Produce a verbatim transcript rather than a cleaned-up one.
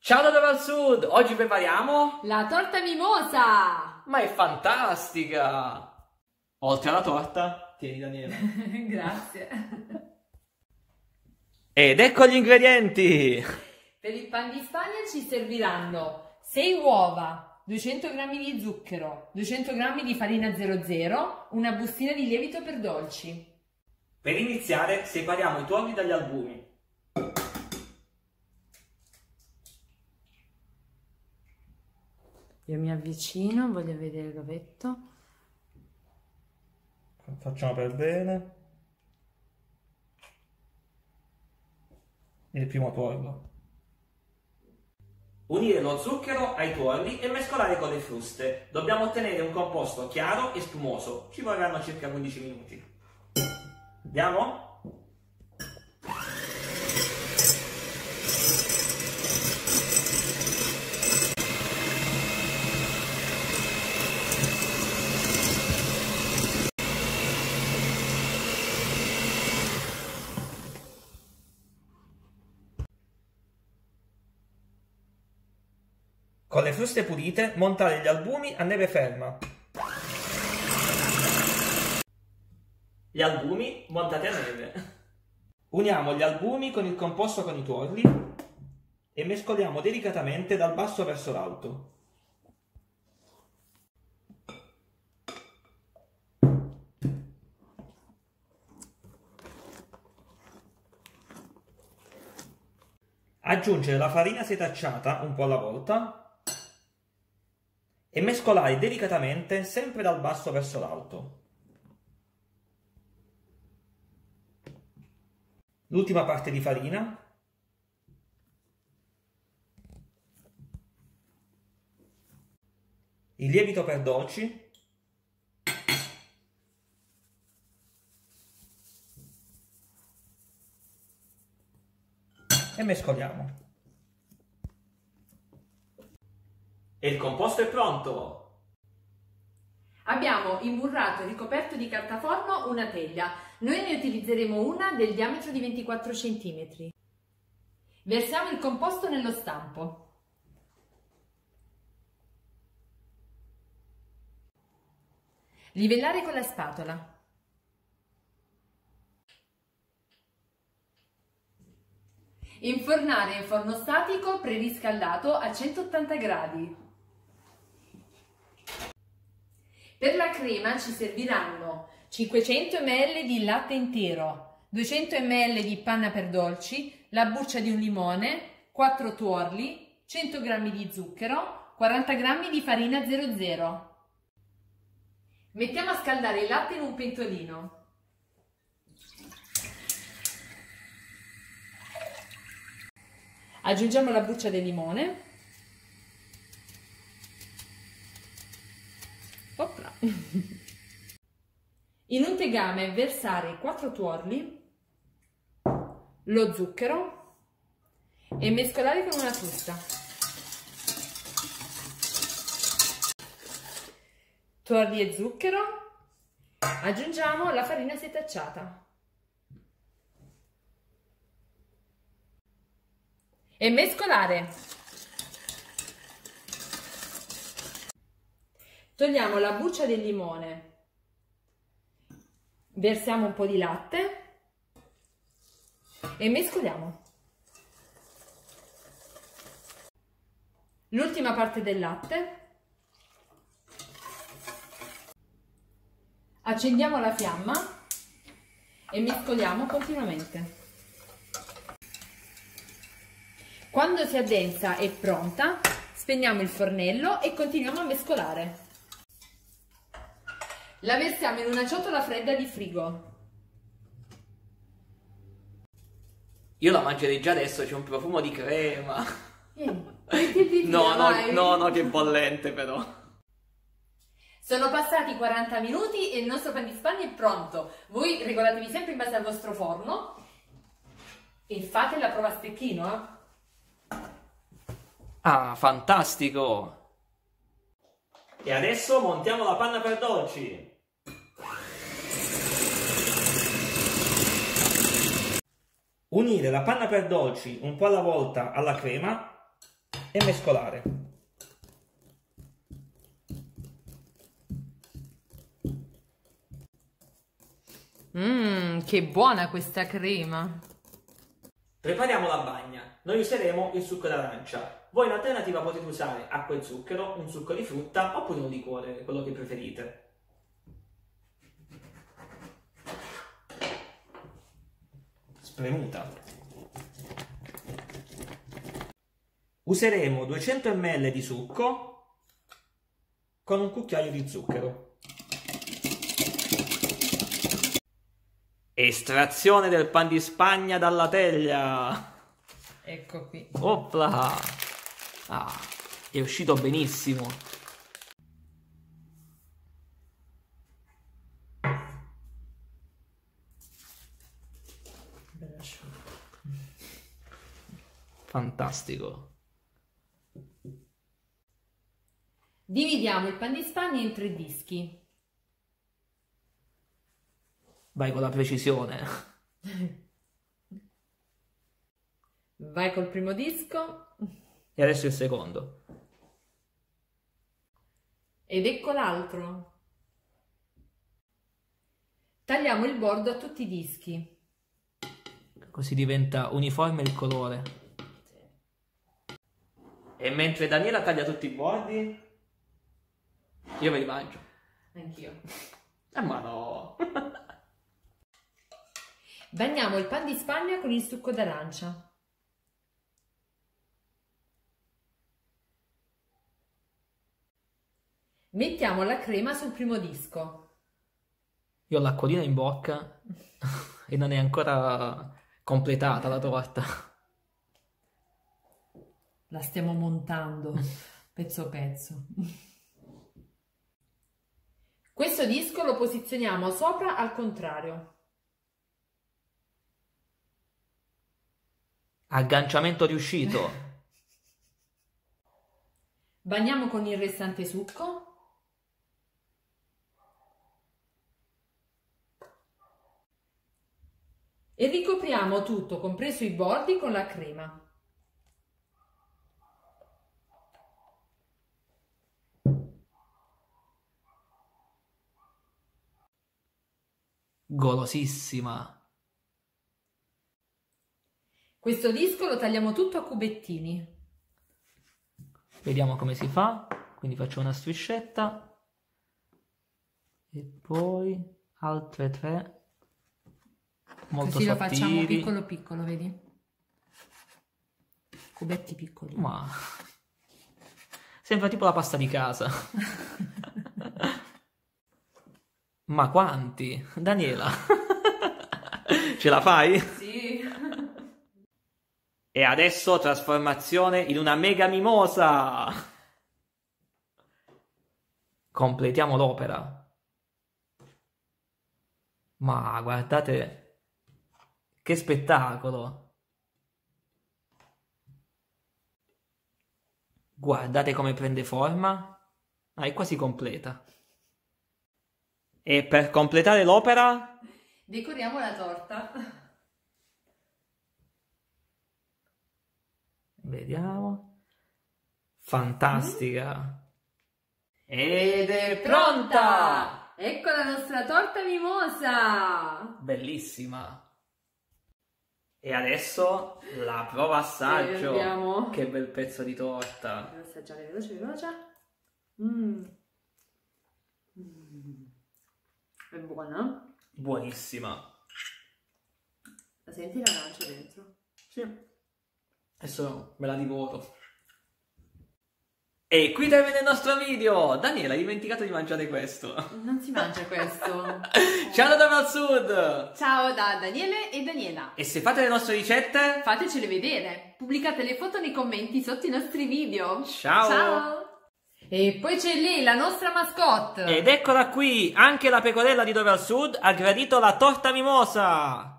Ciao da Dove al Sud! Oggi prepariamo la torta mimosa! Ma è fantastica! Oltre alla torta, tieni Daniela. Grazie. Ed ecco gli ingredienti! Per il pan di Spagna ci serviranno sei uova, duecento grammi di zucchero, duecento grammi di farina zero zero, una bustina di lievito per dolci. Per iniziare separiamo i tuorli dagli albumi. Io mi avvicino, voglio vedere il rovetto. Facciamo per bene. Il primo tuorlo. Unire lo zucchero ai tuorli e mescolare con le fruste. Dobbiamo ottenere un composto chiaro e spumoso. Ci vorranno circa quindici minuti. Andiamo? Con le fruste pulite, montare gli albumi a neve ferma. Gli albumi montati a neve. Uniamo gli albumi con il composto con i tuorli e mescoliamo delicatamente dal basso verso l'alto. Aggiungere la farina setacciata un po' alla volta e mescolare delicatamente sempre dal basso verso l'alto. L'ultima parte di farina. Il lievito per dolci. E mescoliamo. E il composto è pronto! Abbiamo imburrato e ricoperto di carta forno una teglia. Noi ne utilizzeremo una del diametro di ventiquattro centimetri. Versiamo il composto nello stampo. Livellare con la spatola. Infornare in forno statico preriscaldato a centottanta gradi. Per la crema ci serviranno cinquecento millilitri di latte intero, duecento millilitri di panna per dolci, la buccia di un limone, quattro tuorli, cento grammi di zucchero, quaranta grammi di farina zero zero. Mettiamo a scaldare il latte in un pentolino. Aggiungiamo la buccia del limone. Opla. In un tegame versare quattro tuorli, lo zucchero e mescolare con una frusta. Tuorli e zucchero. Aggiungiamo la farina setacciata. E mescolare. Togliamo la buccia del limone, versiamo un po' di latte e mescoliamo. L'ultima parte del latte. Accendiamo la fiamma e mescoliamo continuamente. Quando si addensa e è pronta, spegniamo il fornello e continuiamo a mescolare. La versiamo in una ciotola fredda di frigo. Io la mangerei già adesso, c'è un profumo di crema. Eh, no, no, no, no, che bollente però. Sono passati quaranta minuti e il nostro pan di Spagna è pronto. Voi regolatevi sempre in base al vostro forno e fate la prova a stecchino, eh? Ah, fantastico! E adesso montiamo la panna per dolci. Unire la panna per dolci un po' alla volta alla crema e mescolare. Mmm, che buona questa crema! Prepariamo la bagna. Noi useremo il succo d'arancia. Voi in alternativa potete usare acqua e zucchero, un succo di frutta oppure un liquore, quello che preferite. Spremuta. Useremo duecento millilitri di succo con un cucchiaio di zucchero. Estrazione del pan di Spagna dalla teglia. Ecco qui. Opla! Ah, è uscito benissimo. Fantastico. Dividiamo il pan di Spagna in tre dischi. Vai con la precisione. Vai col primo disco. E adesso il secondo. Ed ecco l'altro. Tagliamo il bordo a tutti i dischi. Così diventa uniforme il colore. E mentre Daniela taglia tutti i bordi, io me li mangio. Anch'io. Eh ma no! Bagniamo il pan di Spagna con il succo d'arancia. Mettiamo la crema sul primo disco. Io ho l'acquolina in bocca e non è ancora completata la torta. La stiamo montando pezzo pezzo. Questo disco lo posizioniamo sopra al contrario. Agganciamento riuscito. Bagniamo con il restante succo. E ricopriamo tutto, compreso i bordi, con la crema. Golosissima. Questo disco lo tagliamo tutto a cubettini. Vediamo come si fa. Quindi faccio una striscetta e poi altre tre. Molto Così lo sottili. facciamo piccolo piccolo, vedi? Cubetti piccoli. Ma sembra tipo la pasta di casa. Ma quanti? Daniela, ce la fai? Sì. E adesso trasformazione in una mega mimosa. Completiamo l'opera. Ma guardate che spettacolo. Guardate come prende forma. Ah, è quasi completa. E per completare l'opera Decoriamo la torta. vediamo. Fantastica. Ed è pronta! Ecco la nostra torta mimosa! Bellissima. E adesso la prova assaggio. Vediamo. Che bel pezzo di torta. Devo assaggiare veloce veloce. Mm. Mm. È buona? Buonissima. La senti l'arancia dentro? Sì. Adesso me la divoro. E qui termina il nostro video. Daniela, hai dimenticato di mangiare questo. Non si mangia questo. Ciao da Dove al Sud. Ciao da Daniele e Daniela. E se fate le nostre ricette, Fatecele vedere. Pubblicate le foto nei commenti sotto i nostri video. ciao. Ciao. E poi c'è lì la nostra mascotte. Ed eccola qui, anche la pecorella di Dove al Sud ha gradito la torta mimosa.